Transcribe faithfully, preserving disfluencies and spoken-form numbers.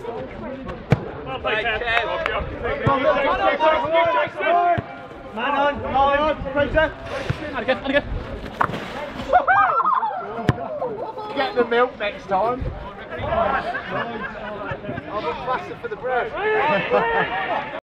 Well played, Kev. Man on, line, Fraser. And again, and again. Get the milk next time. I'll be faster for the bread.